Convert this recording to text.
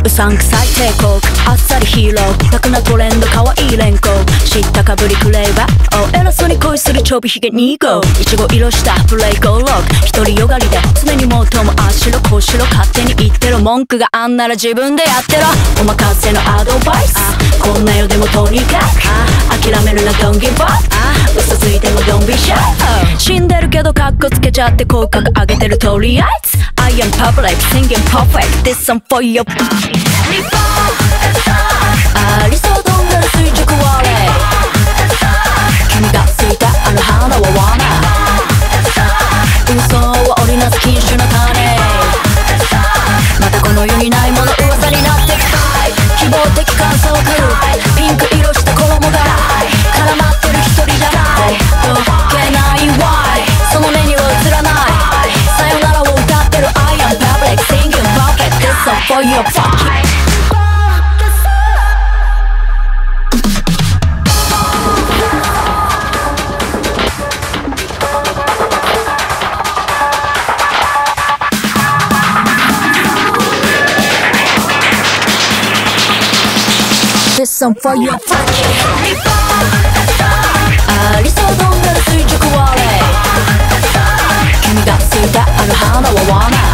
うさんくさい帝国あっさりヒーロー楽なトレンド可愛い連行知ったかぶりクレーバー偉そうに恋するちょびひげ2号いちご色したブレイクロック独りよがりで常にもっともあしろこしろ勝手に言ってろ文句があんなら自分でやってろお任せのアドバイスこんな世でもとにかく諦めるな Don't give up 嘘ついても Don't be shy 死んでるけどカッコつけちゃって口角上げてるとりあえず I am public singing perfect This song for your body ありそうどんなら垂直割れ君がついたあの花は罠嘘は織りなす禁酒の種またこの世にないもの噂になってく希望的観測ピンク色した衣が絡まってる一人じゃないどけない Why その目には映らないさよならを歌ってる I am public singing perfect This song for your body This song for your body ありそうどんなら垂直割れ君がついたあの花は罠